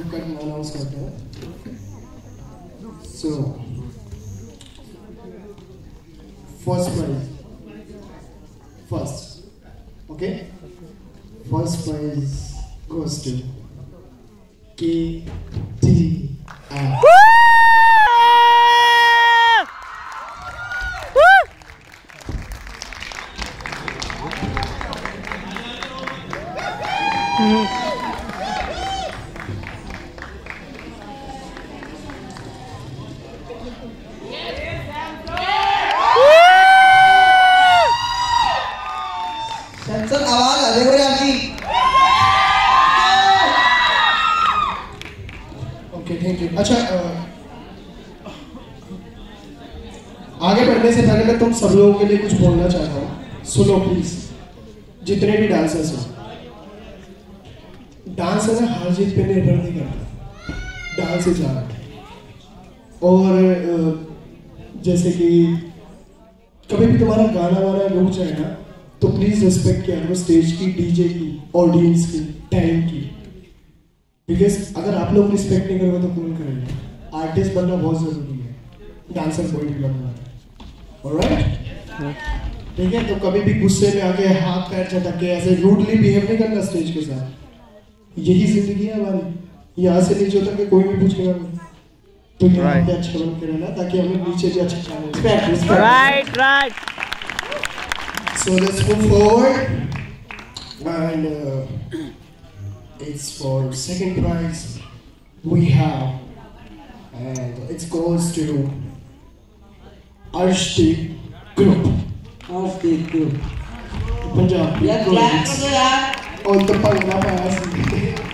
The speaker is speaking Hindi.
ग्रुप का अनाउंस करते हैं. So first prize. Okay? First prize goes to KTM. Sir आवाज आ रही है आपकी. Okay thank you. अच्छा आगे बढ़ने से पहले मैं तुम सब लोगों के लिए कुछ बोलना चाहता हूँ. सुनो प्लीज. जितने भी डांसर्स हैं, डांस है ना हार-जीत पे निर्भर नहीं करता. Dance is art. और जैसे कि कभी भी तुम्हारा गाना वाना रुक जाए ना, तो प्लीज रिस्पेक्ट किया करो स्टेज की, डीजे की, ऑडियंस की, टाइम की. बिकॉज अगर आप लोग रिस्पेक्ट नहीं करोगे तो कौन करेगा. आर्टिस्ट बनना बहुत जरूरी है, डांसर कोई भी बनना है. ऑलराइट, ठीक है. तो कभी भी गुस्से में आके हाथ पैर झटक के ऐसे रूडली बिहेव नहीं करना स्टेज के साथ. यही जिंदगी है हमारी. यहाँ से नीचे उतर के कोई भी पूछेगा तो यहाँ पे अच्छा बन के रहना, ताकि हमें नीचे भी अच्छा channel. Right. So let's move forward, and it's for second prize we have, and it goes to Harjeet Group. Harjeet Group. Punjab. यार क्लैप करो यार. और तो पंगला पाया.